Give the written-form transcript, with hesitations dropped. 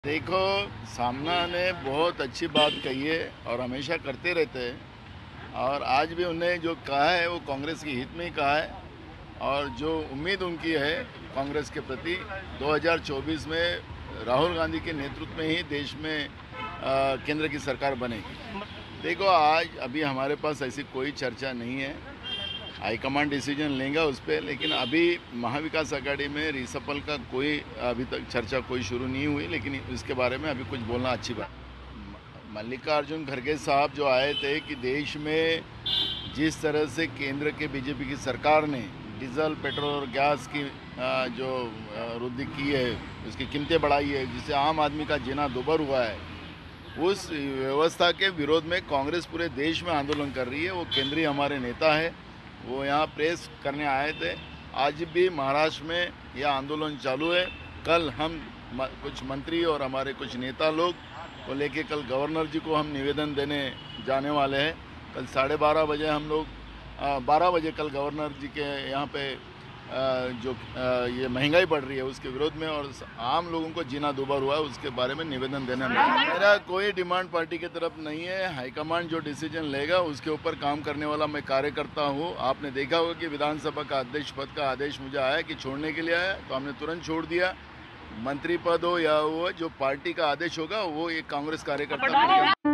देखो, सामना ने बहुत अच्छी बात कही है और हमेशा करते रहते हैं। और आज भी उन्हें जो कहा है वो कांग्रेस के हित में ही कहा है। और जो उम्मीद उनकी है कांग्रेस के प्रति 2024 में राहुल गांधी के नेतृत्व में ही देश में केंद्र की सरकार बनेगी। देखो, आज अभी हमारे पास ऐसी कोई चर्चा नहीं है। हाईकमांड डिसीजन लेंगे उस पर, लेकिन अभी महाविकास आघाड़ी में रिसफल का कोई अभी तक चर्चा कोई शुरू नहीं हुई। लेकिन इसके बारे में अभी कुछ बोलना अच्छी बात। मल्लिकार्जुन खड़गे साहब जो आए थे कि देश में जिस तरह से केंद्र के बीजेपी की सरकार ने डीजल, पेट्रोल और गैस की जो वृद्धि की है, उसकी कीमतें बढ़ाई है, जिससे आम आदमी का जीना दुभर हुआ है, उस व्यवस्था के विरोध में कांग्रेस पूरे देश में आंदोलन कर रही है। वो केंद्रीय हमारे नेता है, वो यहाँ प्रेस करने आए थे। आज भी महाराष्ट्र में यह आंदोलन चालू है। कल हम कुछ मंत्री और हमारे कुछ नेता लोग को लेके कल गवर्नर जी को हम निवेदन देने जाने वाले हैं। कल 12:30 बजे हम लोग 12 बजे कल गवर्नर जी के यहाँ पे जो ये महंगाई बढ़ रही है उसके विरोध में और आम लोगों को जीना दुभर हुआ है उसके बारे में निवेदन देने में। मेरा कोई डिमांड पार्टी की तरफ नहीं है। हाईकमांड जो डिसीजन लेगा उसके ऊपर काम करने वाला मैं कार्यकर्ता हूँ। आपने देखा होगा कि विधानसभा का अध्यक्ष पद का आदेश मुझे आया कि छोड़ने के लिए आया, तो हमने तुरंत छोड़ दिया। मंत्री पद हो या वो जो पार्टी का आदेश होगा वो एक कांग्रेस कार्यकर्ता